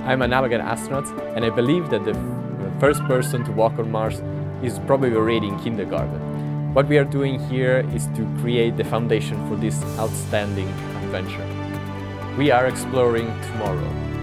I'm a Navigator astronaut, and I believe that the first person to walk on Mars is probably already in kindergarten. What we are doing here is to create the foundation for this outstanding adventure. We are exploring tomorrow.